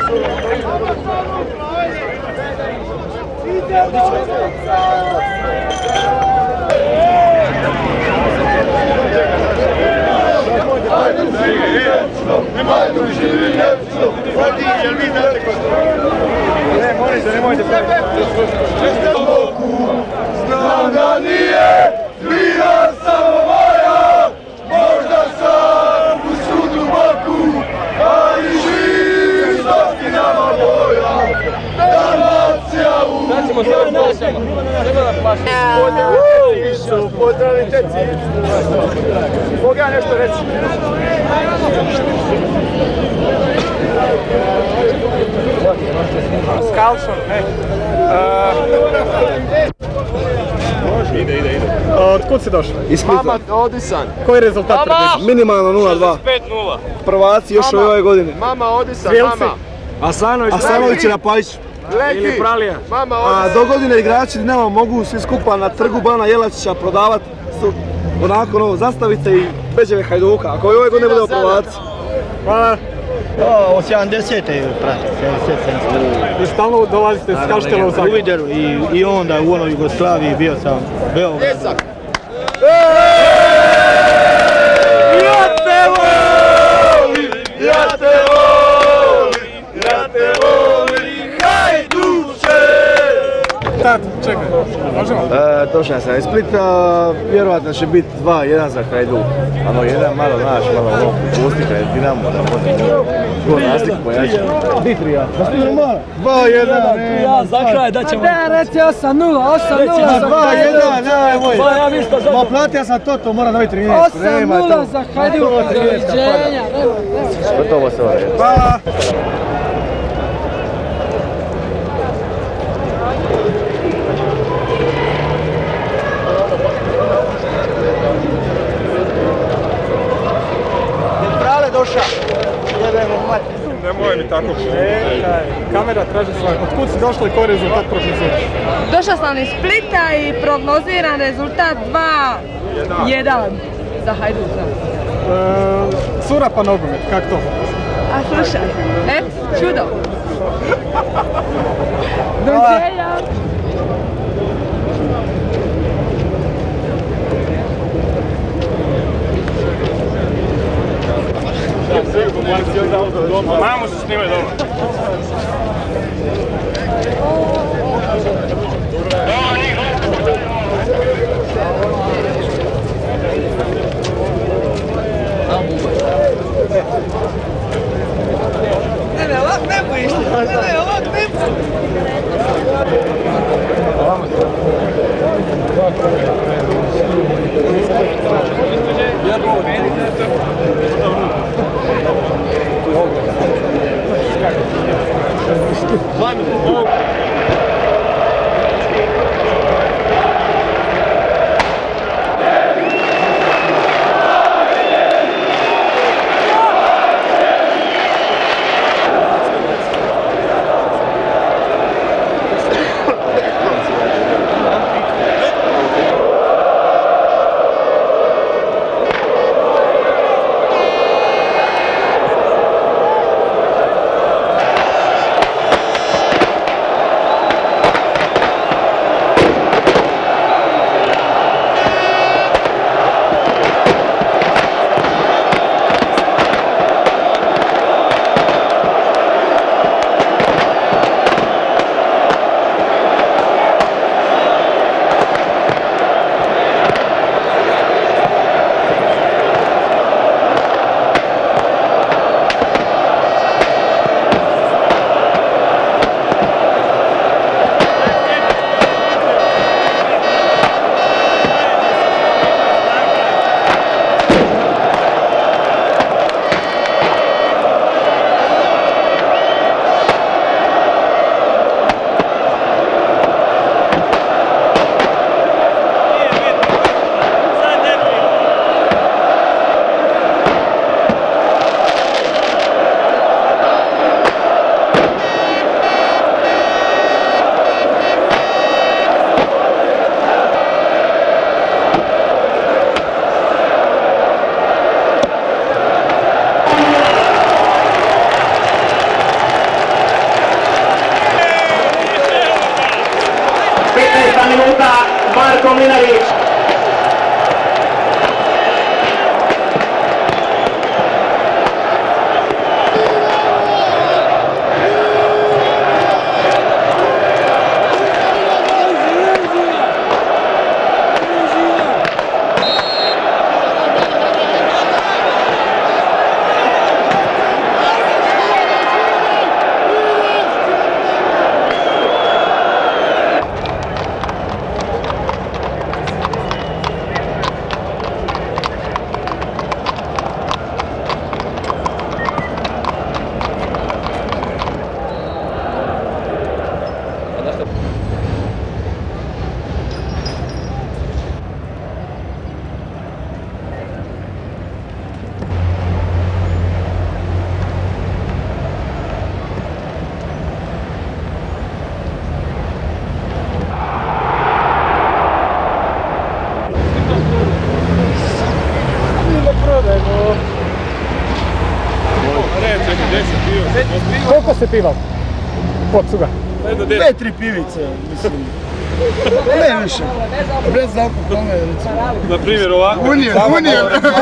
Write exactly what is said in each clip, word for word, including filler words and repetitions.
Znam da nije bila samo moja, možda sam u sudu boku, ali živ stotinama boja. Dalmacija u Cicu, pozdravite Cicu. Mogu ja nešto reći? S Kalšom, ne. Ide, ide, ide. Otkud si došao? Iz Splita. Mama, Odisan. Koji je rezultat predviđen? Minimalno nula dva. pet nula. Prvaci još ove godine. Mama, Odisan, mama. Asanović. Asanović je na Pajiću. Ili Pralija. Mama, Odisan. A dogodine igrači Dinamo mogu svi skupa na trgu Bana Jelačića prodavati onako novo zastavice i beđeve Hajduka. Ako ove godine budemo prvaci. Hvala. Od sedamdesete pratim, sedamdeset sedamdeset. I stalno dolazite s Kaštela u Zagreb? U Videru i onda u onoj Jugoslaviji bio sam Beograd. Ja te volim, ja te volim, ja te volim, Hajduče! Tad, čekaj, možemo? Došao sam iz Splita, vjerovatno će biti dva jedan za Hajduk. Ano, jedan malo naš, malo ono, pusti kad je Dinamo da može gol razliku pojačati. Ditrija. dva jedan, ne. Ja, za kraj da ćemo... Ne, reci osam nula, osam nula za dva jedan, nemoj. Pa ja viš to za... Ma platio sam to, to mora dobiti trinaest. osam nula za Hajduk, doviđenja. Gotovo se ovo. Hvala. Nemoj mi tako. Čekaj, kamera traži svoje. Otkud si došla i koji rezultat prognoziraš? Došla sam iz Splita i prognoziran rezultat dva jedan za Hajduk. Cura pa nogomet, kak to? A slušaj, et, čudo. Doviđenja. Mamo se snimaj doma. Ne, ne, ovak ne bojiš, ne, ne, ovak ne bojiš. Mlinarić. Koliko se piva? Pod cuga? Dve, tri pivice, mislim. Ne više. Bez alkoholne, recimo. Na primjer ovako. Unijen, unijen.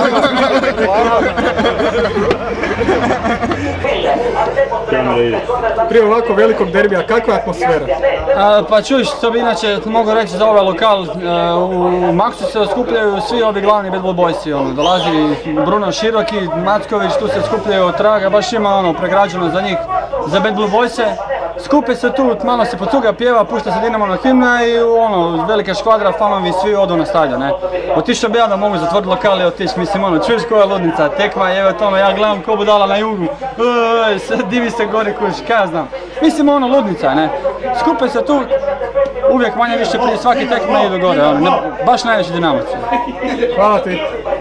Prije ovako velikog derbija, kakva je atmosfera? A, pa čuš, što bi inače mogu reći za ovaj lokal, a, u Maksu se skupljaju svi ovi glavni bad ball boysi, ono, dolazi Bruno Široki, Matković, tu se skupljaju Traga, baš ima ono pregrađeno za njih, za bad ball boyse. Skupe se tu, malo se pocuga, pjeva, pušta se Dinamona himna i ono, velika škvadra, fanovi, svi odu na stadion, ne. Otišao bi ja da mogu zatvoriti lokal i otići, mislim ono, čuješ koja ludnica, tekma, evo to ono, ja gledam ko budala na jugu, uj, sad divi se gore kuć, kaj ja znam. Mislim ono, ludnica, ne. Skupe se tu, uvijek manje više prije svaki tekma idu gore, ono, ne, baš najveći Dinamoci. Hvala ti.